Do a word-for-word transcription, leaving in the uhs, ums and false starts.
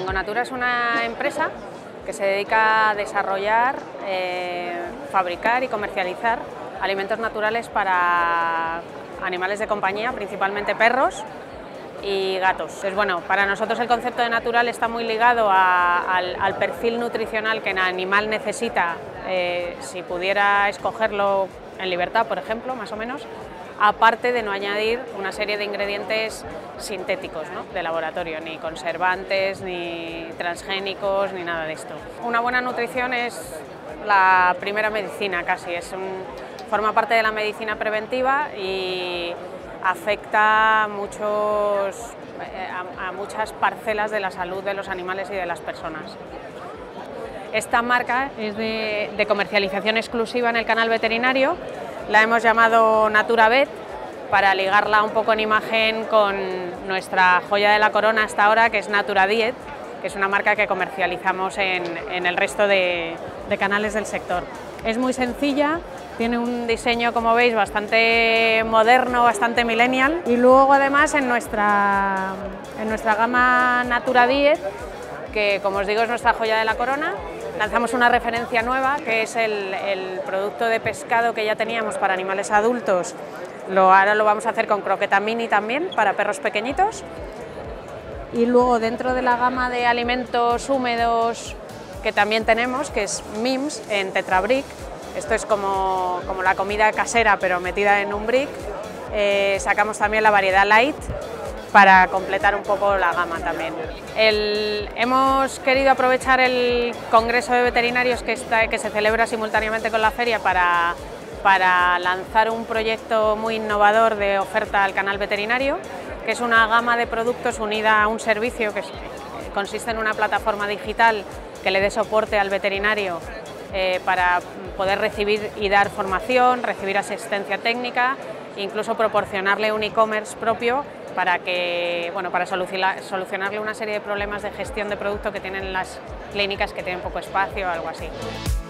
Ingonatura es una empresa que se dedica a desarrollar, eh, fabricar y comercializar alimentos naturales para animales de compañía, principalmente perros y gatos. Entonces, bueno, para nosotros el concepto de natural está muy ligado a, al, al perfil nutricional que el animal necesita, eh, si pudiera escogerlo en libertad, por ejemplo, más o menos, aparte de no añadir una serie de ingredientes sintéticos, ¿no?, de laboratorio, ni conservantes, ni transgénicos, ni nada de esto. Una buena nutrición es la primera medicina casi, es un, forma parte de la medicina preventiva y afecta muchos, a, a muchas parcelas de la salud de los animales y de las personas. Esta marca es de, de comercialización exclusiva en el canal veterinario, la hemos llamado NaturaVet para ligarla un poco en imagen con nuestra joya de la corona hasta ahora, que es NaturaDiet, que es una marca que comercializamos en, en el resto de, de canales del sector. Es muy sencilla, tiene un diseño, como veis, bastante moderno, bastante millennial, y luego además en nuestra, en nuestra gama NaturaDiet, que como os digo es nuestra joya de la corona, lanzamos una referencia nueva, que es el, el producto de pescado que ya teníamos para animales adultos, lo, ahora lo vamos a hacer con croqueta mini también, para perros pequeñitos. Y luego dentro de la gama de alimentos húmedos que también tenemos, que es Mims en Tetrabrick, esto es como, como la comida casera pero metida en un brick, eh, sacamos también la variedad light para completar un poco la gama también. El, hemos querido aprovechar el Congreso de Veterinarios que, está, que se celebra simultáneamente con la feria para, para lanzar un proyecto muy innovador de oferta al canal veterinario, que es una gama de productos unida a un servicio que consiste en una plataforma digital que le dé soporte al veterinario eh, para poder recibir y dar formación, recibir asistencia técnica, incluso proporcionarle un e-commerce propio para, que, bueno, para solucionar, solucionarle una serie de problemas de gestión de producto que tienen las clínicas que tienen poco espacio o algo así.